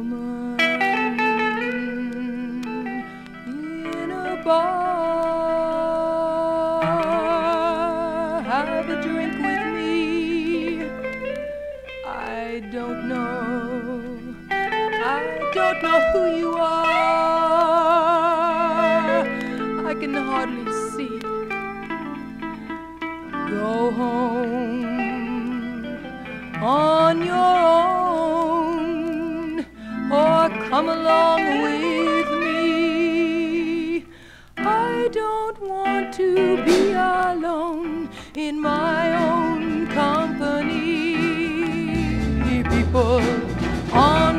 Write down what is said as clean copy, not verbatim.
woman in a bar. Have a drink with me. I don't know who you are. I can hardly see. Go home on your own, or come along with me. I don't want to be alone in my own company. People on